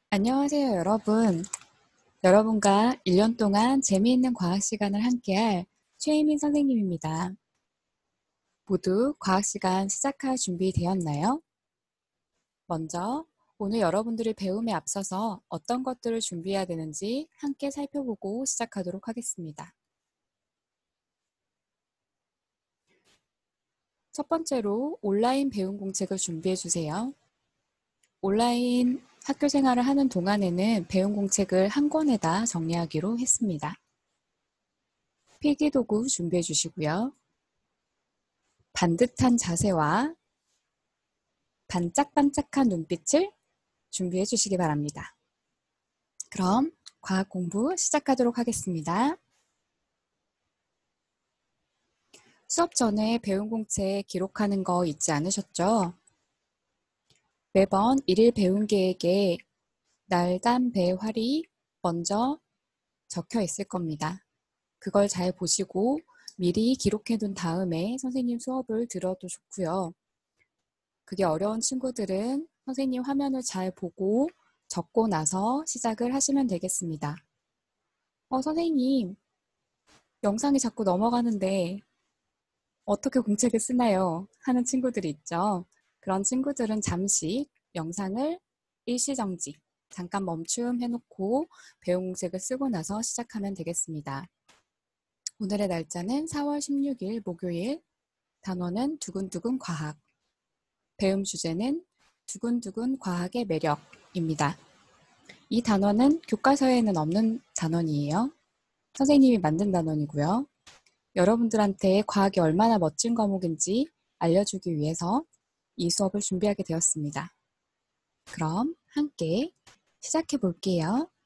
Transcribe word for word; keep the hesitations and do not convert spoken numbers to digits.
안녕하세요, 여러분. 여러분과 일 년 동안 재미있는 과학 시간을 함께할 최혜민 선생님입니다. 모두 과학 시간 시작할 준비 되었나요? 먼저 오늘 여러분들이 배움에 앞서서 어떤 것들을 준비해야 되는지 함께 살펴보고 시작하도록 하겠습니다. 첫 번째로 온라인 배움 공책을 준비해 주세요. 온라인 학교 생활을 하는 동안에는 배움 공책을 한 권에다 정리하기로 했습니다. 필기도구 준비해 주시고요. 반듯한 자세와 반짝반짝한 눈빛을 준비해 주시기 바랍니다. 그럼 과학 공부 시작하도록 하겠습니다. 수업 전에 배움 공책 기록하는 거 잊지 않으셨죠? 매번 일일 배움 계획에 날담 배활이 먼저 적혀 있을 겁니다. 그걸 잘 보시고 미리 기록해 둔 다음에 선생님 수업을 들어도 좋고요. 그게 어려운 친구들은 선생님 화면을 잘 보고 적고 나서 시작을 하시면 되겠습니다. 어, 선생님, 영상이 자꾸 넘어가는데 어떻게 공책을 쓰나요? 하는 친구들이 있죠. 그런 친구들은 잠시 영상을 일시정지, 잠깐 멈춤 해놓고 배움 공책을 쓰고 나서 시작하면 되겠습니다. 오늘의 날짜는 사월 십육일 목요일, 단어는 두근두근 과학, 배움 주제는 두근두근 과학의 매력입니다. 이 단어는 교과서에는 없는 단원이에요. 선생님이 만든 단원이고요. 여러분들한테 과학이 얼마나 멋진 과목인지 알려주기 위해서 이 수업을 준비하게 되었습니다. 그럼 함께 시작해 볼게요.